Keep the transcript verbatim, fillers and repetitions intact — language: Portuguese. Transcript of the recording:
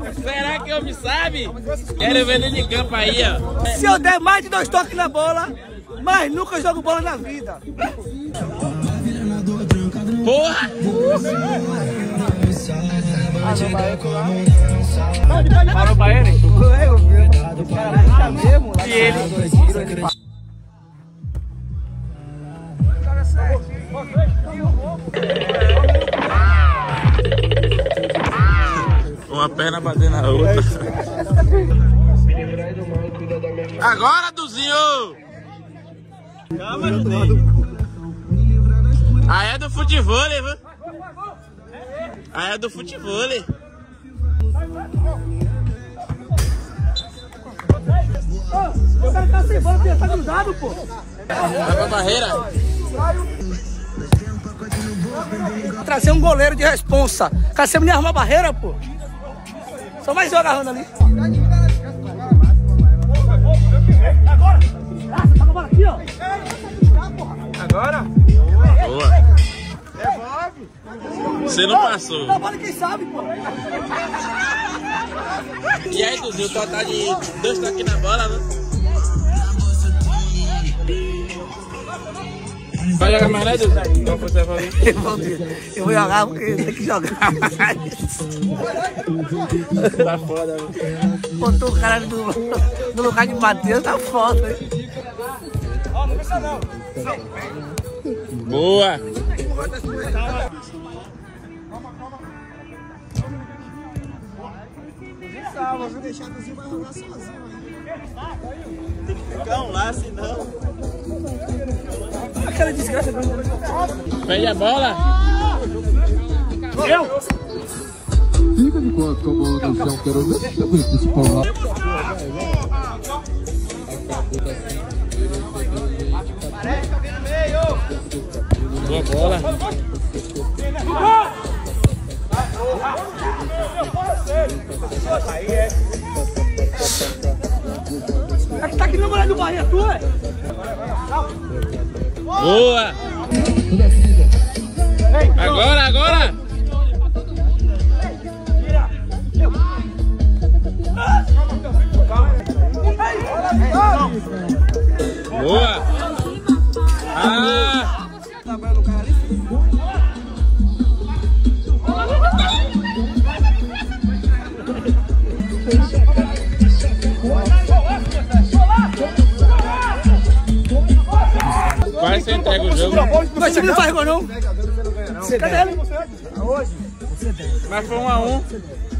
Será que o homem sabe? Quero ver ele de campo aí, ó. Se eu der mais de dois toques na bola, mas nunca jogo bola na vida. Porra! Parou pra ele? Eu mesmo. E ele? Uma perna batendo na outra. Agora, Duzinho! Calma, Duzinho. Aí é do futebol, viu? Aí é do futebol. O cara tá sem bola, porque tá grudado, pô. Vai pra barreira. Trazer um goleiro de responsa. Cara, você me arruma a barreira, pô. Só mais eu agarrando ali. Agora! Ah, você tá com a bola aqui, ó. Agora? Boa. Você não passou. Dá bola quem sabe, pô. E aí, Duzinho, o total de dois toques na bola, né? Vai jogar mais, né, Duzinho? Não, você vai vir. Eu vou jogar porque tem que jogar mais. Tá foda, velho. Botou o cara do, do lugar de Matheus, tá foda, hein? Ó, não pensa não. Boa. Salva, vou deixar o Duzinho vai jogar sozinho. Tem que ficar um lá, senão. Aquela desgraça. Pede a bola. Eu? Fica de quatro com a bola no chão, quero ver se também principal lá. Boa bola. Aí é. É que tá aqui no goleiro do Bahia, tu é? Boa. Agora, agora. Boa. Ah. Quase você entrega o jogo. Mas você não faz gol, não? Cadê ele? Mas foi um a um.